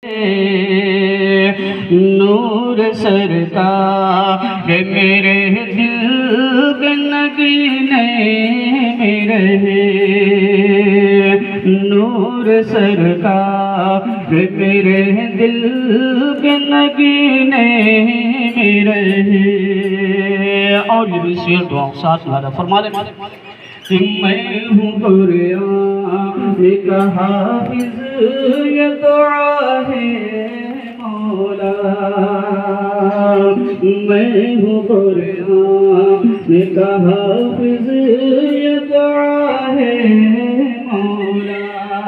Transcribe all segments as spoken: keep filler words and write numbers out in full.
نور سرکار میرے دل کے نگینے میں رہے، نور سرکار میرے دل کے نگینے میں رہے۔ اور یہ دوسری دعا ساتھ مانا فرما لے کہ میں ہوں قرآن کا حافظ، یہ دعا ہے مولا، میں ہوں قرآن کا حافظ، یہ دعا ہے مولا،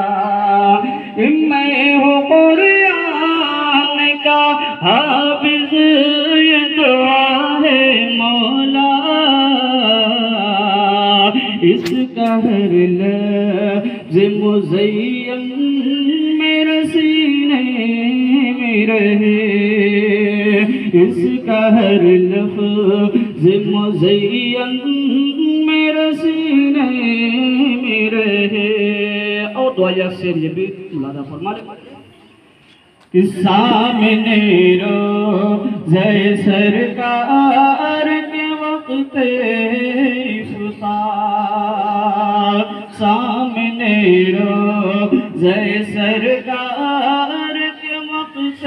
میں ہوں قرآن کا حافظ، یہ دعا ہے مولا، اس کا ہر لفظ مزین میرے سینے میں رہے، اس کا ہر لفظ مزین میرے سینے میں رہے۔ اور دعا یاسر یہ بھی مولانا فرما لے کہ سامنے روضہ سرکار کے وقت افطار، سامنے روضہ سرکار کے وقت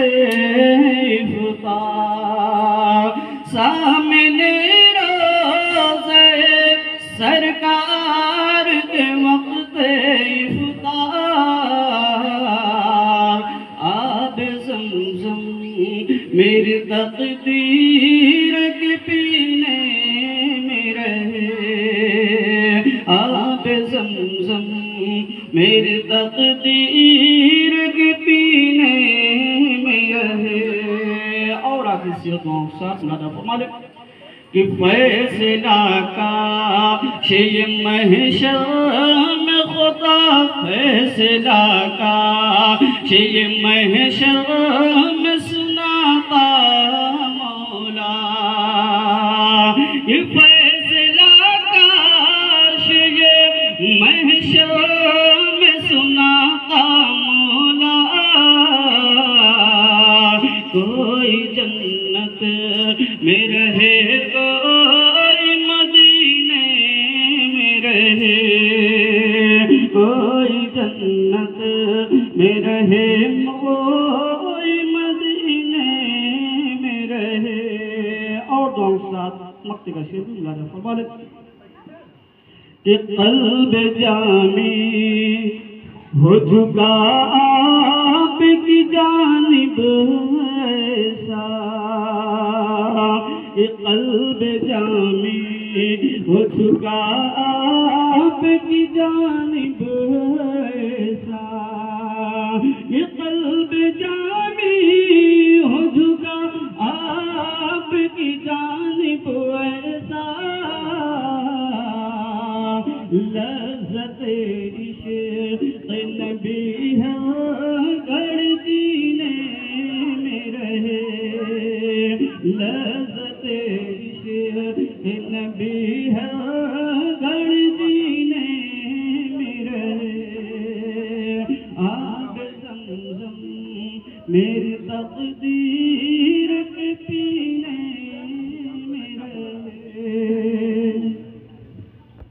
افطار، سامنے روضہ سرکار کے وقت افطار، آب زمزم میری تقدیر کے پینے میں رہے، آب زمزم میری تقدیر کے پینے میں رہے۔ اور آخر سیدوں ساتھ نادہ فرما لے کہ فیصلہ کا یہ محشر میں خدا، فیصلہ کا یہ محشر میں سناتا مولا، یہ فیصلہ کا یہ محشر میں سناتا مولا، کوئی جنت میں رہے، کوئی مدینے میں رہے، کوئی جنت میں رہے، کوئی مدینے میں رہے۔ اور دعاؤں ساتھ مقتے کا شیر بھی ملازم فرما لے کہ قلب جامی ہو جھکا آپ کی جانب ایسا، یہ قلب جامی ہو چکا آپ کی جانب ایسا، یہ قلب جامی ہو چکا آپ کی جانب ایسا، لذت عشق نبی ہے گھر جینے میں رہے، لذت عشق نبی ہے گھر جینے میں رہے، آب زمزم میری تقدیر کے پینے